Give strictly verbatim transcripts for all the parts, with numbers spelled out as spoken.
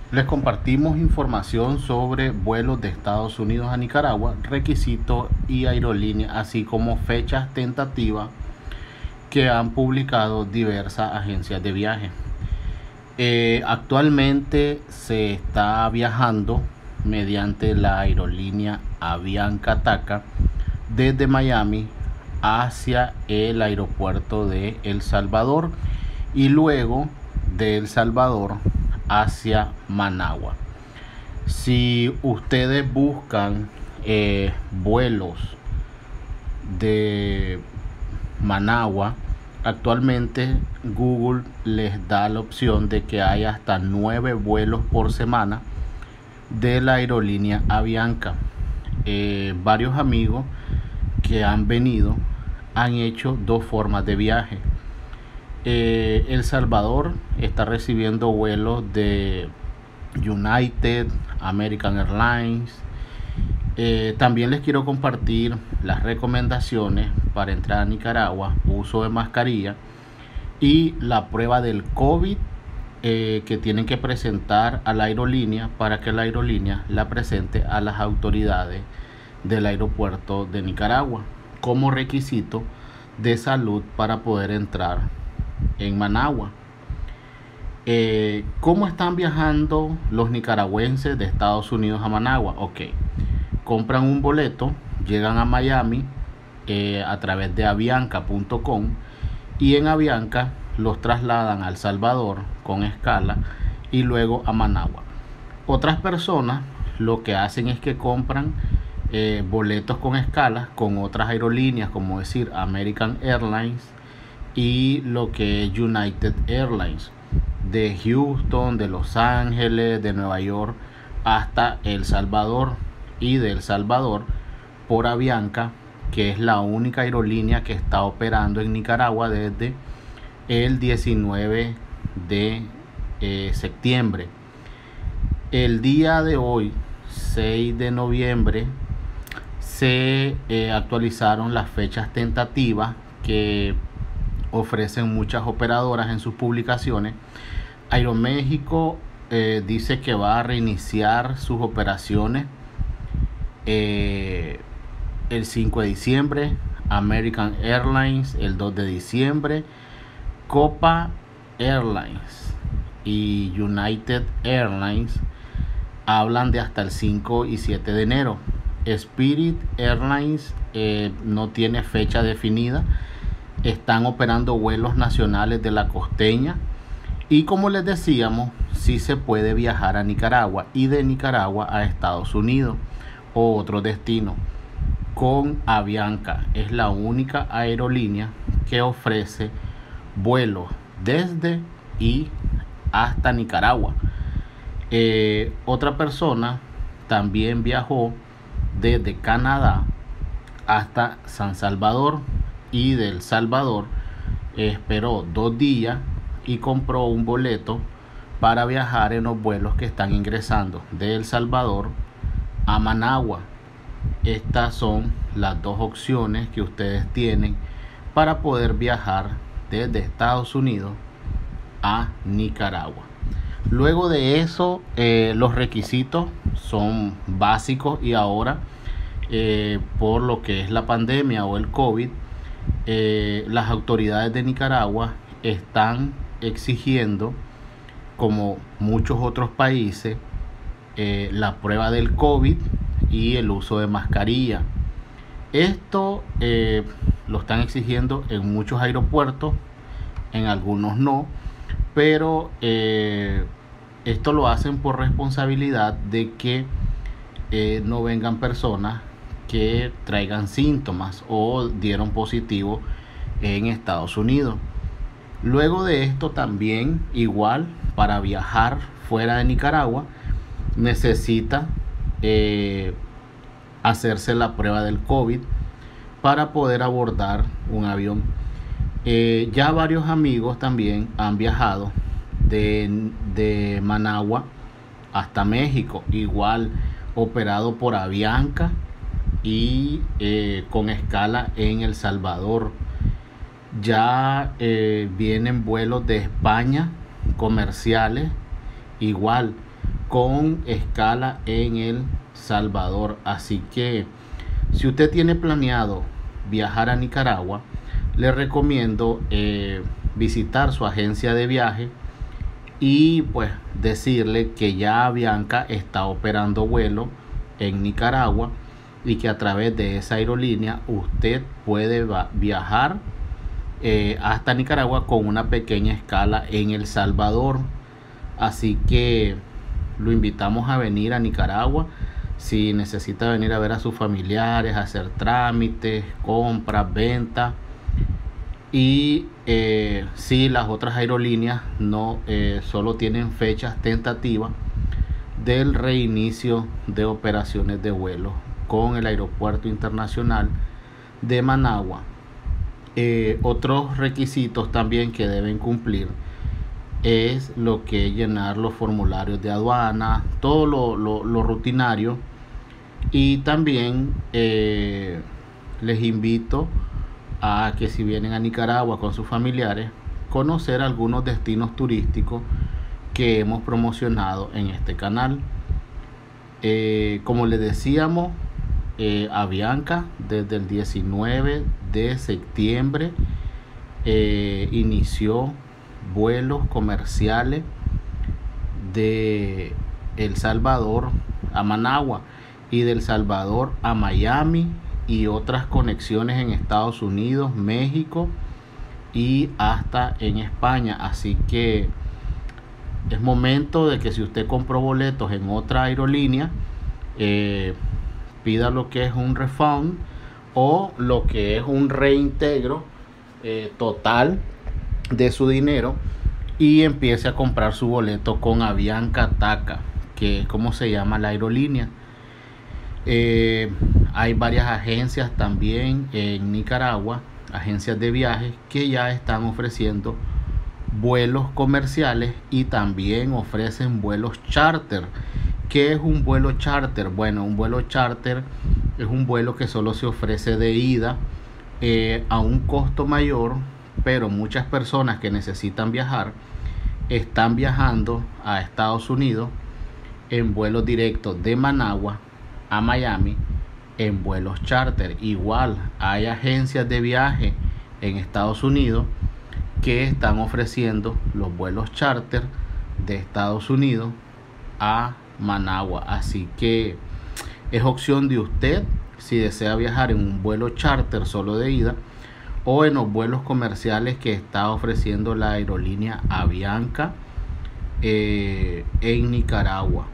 Les compartimos información sobre vuelos de Estados Unidos a Nicaragua, requisitos y aerolíneas, así como fechas tentativas que han publicado diversas agencias de viaje. Eh, actualmente se está viajando mediante la aerolínea Avianca TACA desde Miami hacia el aeropuerto de El Salvador y luego de El Salvador hacia Managua. Si ustedes buscan eh, vuelos de Managua, actualmente Google les da la opción de que hay hasta nueve vuelos por semana de la aerolínea Avianca. Eh, varios amigos que han venido han hecho dos formas de viaje. Eh, El Salvador está recibiendo vuelos de United, American Airlines. Eh, también les quiero compartir las recomendaciones para entrar a Nicaragua: uso de mascarilla y la prueba del COVID eh, que tienen que presentar a la aerolínea para que la aerolínea la presente a las autoridades del aeropuerto de Nicaragua como requisito de salud para poder entrar en Managua. Eh, ¿Cómo están viajando los nicaragüenses de Estados Unidos a Managua? Ok, compran un boleto, llegan a Miami eh, a través de avianca punto com y en Avianca los trasladan a El Salvador con escala y luego a Managua. Otras personas lo que hacen es que compran eh, boletos con escalas con otras aerolíneas, como decir American Airlines y lo que es United Airlines, de Houston, de Los Ángeles, de Nueva York hasta El Salvador, y de El Salvador por Avianca, que es la única aerolínea que está operando en Nicaragua desde el diecinueve de eh, septiembre. El día de hoy, seis de noviembre, se eh, actualizaron las fechas tentativas que ofrecen muchas operadoras en sus publicaciones. Aeroméxico eh, dice que va a reiniciar sus operaciones eh, el cinco de diciembre, American Airlines el dos de diciembre, Copa Airlines y United Airlines hablan de hasta el cinco y siete de enero. Spirit Airlines eh, no tiene fecha definida, están operando vuelos nacionales de la costeña y, como les decíamos, sí se puede viajar a Nicaragua y de Nicaragua a Estados Unidos o otro destino con Avianca. Es la única aerolínea que ofrece vuelos desde y hasta Nicaragua. Eh, otra persona también viajó desde Canadá hasta San Salvador y de El Salvador esperó dos días y compró un boleto para viajar en los vuelos que están ingresando de El Salvador a Managua. Estas son las dos opciones que ustedes tienen para poder viajar desde Estados Unidos a Nicaragua. Luego de eso, eh, los requisitos son básicos y ahora, eh, por lo que es la pandemia o el COVID, eh, las autoridades de Nicaragua están exigiendo, como muchos otros países, eh, la prueba del COVID y el uso de mascarilla. Esto eh, lo están exigiendo en muchos aeropuertos, en algunos no, pero eh, esto lo hacen por responsabilidad de que eh, no vengan personas que traigan síntomas o dieron positivo en Estados Unidos. Luego de esto también, igual, para viajar fuera de Nicaragua necesita eh, hacerse la prueba del COVID para poder abordar un avión. Eh, ya varios amigos también han viajado de, de Managua hasta México, igual operado por Avianca y eh, con escala en El Salvador. Ya eh, vienen vuelos de España comerciales, igual con escala en El Salvador. Así que si usted tiene planeado viajar a Nicaragua, le recomiendo eh, visitar su agencia de viaje y pues decirle que ya Avianca está operando vuelo en Nicaragua y que a través de esa aerolínea usted puede viajar eh, hasta Nicaragua con una pequeña escala en El Salvador. Así que lo invitamos a venir a Nicaragua. Si necesita venir a ver a sus familiares, hacer trámites, compras, ventas. Y eh, si las otras aerolíneas no eh, solo tienen fechas tentativas del reinicio de operaciones de vuelo con el Aeropuerto Internacional de Managua. Eh, otros requisitos también que deben cumplir es lo que es llenar los formularios de aduana, todo lo, lo, lo rutinario. Y también eh, les invito a que si vienen a Nicaragua con sus familiares, conocer algunos destinos turísticos que hemos promocionado en este canal. Eh, como les decíamos, eh, Avianca desde el diecinueve de septiembre eh, inició vuelos comerciales de El Salvador a Managua y de El Salvador a Miami y otras conexiones en Estados Unidos, México y hasta en España. Así que es momento de que si usted compró boletos en otra aerolínea, eh, pida lo que es un refund o lo que es un reintegro eh, total de su dinero y empiece a comprar su boleto con Avianca T A C A, que es como se llama la aerolínea. Eh, hay varias agencias también en Nicaragua, agencias de viajes que ya están ofreciendo vuelos comerciales y también ofrecen vuelos charter. ¿Qué es un vuelo charter? Bueno, un vuelo charter es un vuelo que solo se ofrece de ida eh, a un costo mayor, pero muchas personas que necesitan viajar están viajando a Estados Unidos en vuelos directos de Managua a Miami en vuelos charter. Igual hay agencias de viaje en Estados Unidos que están ofreciendo los vuelos charter de Estados Unidos a Managua. Así que es opción de usted si desea viajar en un vuelo charter solo de ida o en los vuelos comerciales que está ofreciendo la aerolínea Avianca eh, en Nicaragua.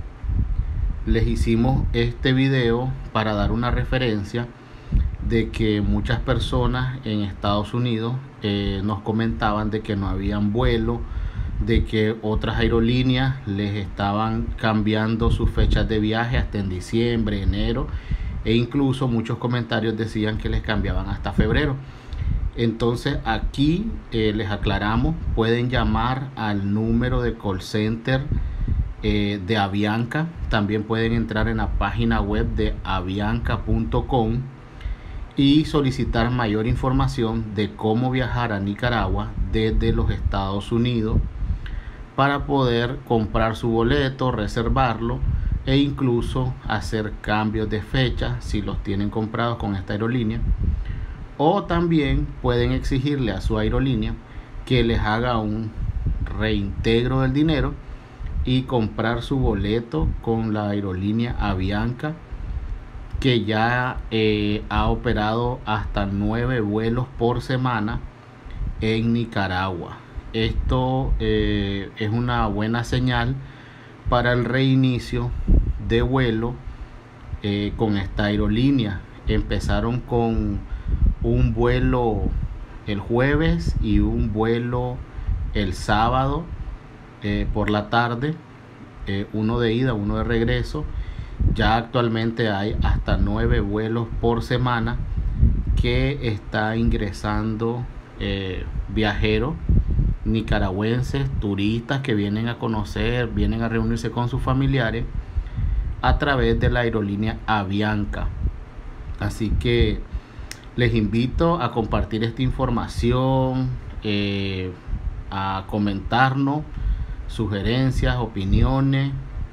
Les hicimos este video para dar una referencia de que muchas personas en Estados Unidos eh, nos comentaban de que no habían vuelo, de que otras aerolíneas les estaban cambiando sus fechas de viaje hasta en diciembre, enero, e incluso muchos comentarios decían que les cambiaban hasta febrero. Entonces aquí eh, les aclaramos, pueden llamar al número de call center eh, de Avianca. También pueden entrar en la página web de avianca punto com y solicitar mayor información de cómo viajar a Nicaragua desde los Estados Unidos para poder comprar su boleto, reservarlo e incluso hacer cambios de fecha si los tienen comprados con esta aerolínea. O también pueden exigirle a su aerolínea que les haga un reintegro del dinero y comprar su boleto con la aerolínea Avianca, que ya eh, ha operado hasta nueve vuelos por semana en Nicaragua. Esto eh, es una buena señal para el reinicio de vuelo eh, con esta aerolínea. Empezaron con un vuelo el jueves y un vuelo el sábado eh, por la tarde, eh, uno de ida, uno de regreso. Ya actualmente hay hasta nueve vuelos por semana que está ingresando eh, viajeros nicaragüenses, turistas que vienen a conocer, vienen a reunirse con sus familiares a través de la aerolínea Avianca. Así que les invito a compartir esta información, eh, a comentarnos sugerencias, opiniones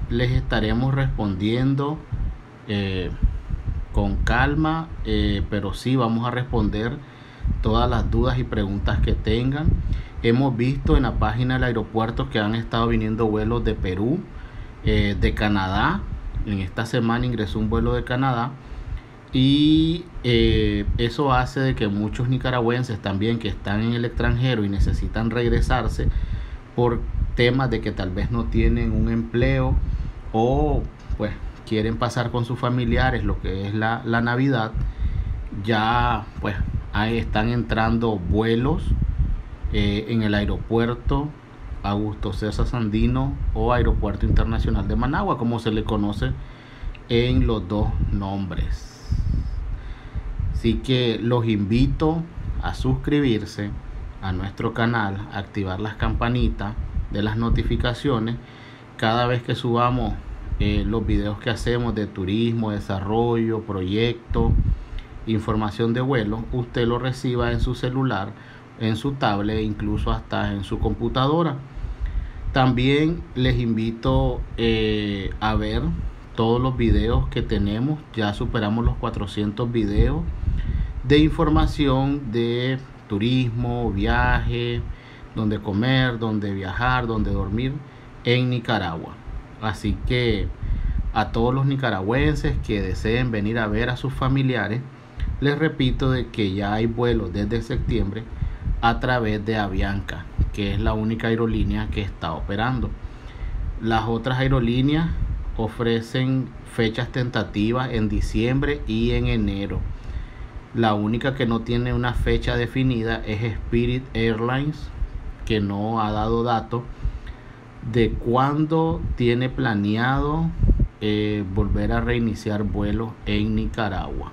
les estaremos respondiendo eh, con calma, eh, pero sí vamos a responder todas las dudas y preguntas que tengan. Hemos visto en la página del aeropuerto que han estado viniendo vuelos de Perú, eh, de Canadá. En esta semana ingresó un vuelo de Canadá y eh, eso hace de que muchos nicaragüenses también que están en el extranjero y necesitan regresarse por temas de que tal vez no tienen un empleo o pues quieren pasar con sus familiares lo que es la, la Navidad, ya pues ahí están entrando vuelos eh, en el aeropuerto Augusto César Sandino o Aeropuerto Internacional de Managua, como se le conoce en los dos nombres. Así que los invito a suscribirse a nuestro canal, activar las campanitas de las notificaciones cada vez que subamos eh, los videos que hacemos de turismo, desarrollo, proyectos, información de vuelo. Usted lo reciba en su celular, en su tablet, incluso hasta en su computadora. También les invito eh, a ver todos los videos que tenemos. Ya superamos los cuatrocientos videos de información de turismo, viaje, donde comer, donde viajar, donde dormir en Nicaragua. Así que a todos los nicaragüenses que deseen venir a ver a sus familiares, les repito de que ya hay vuelos desde septiembre a través de Avianca, que es la única aerolínea que está operando. Las otras aerolíneas ofrecen fechas tentativas en diciembre y en enero. La única que no tiene una fecha definida es Spirit Airlines, que no ha dado datos de cuándo tiene planeado eh, volver a reiniciar vuelos en Nicaragua.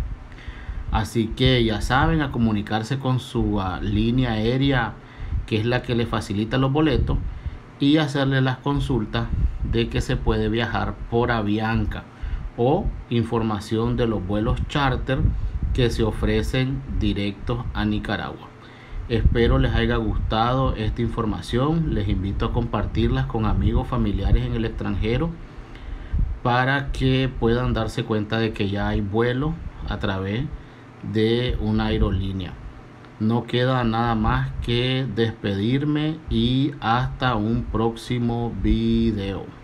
Así que ya saben, a comunicarse con su uh, línea aérea, que es la que le facilita los boletos, y hacerle las consultas de que se puede viajar por Avianca o información de los vuelos charter que se ofrecen directos a Nicaragua. Espero les haya gustado esta información. Les invito a compartirlas con amigos, familiares en el extranjero, para que puedan darse cuenta de que ya hay vuelos a través de una aerolínea. No queda nada más que despedirme y hasta un próximo video.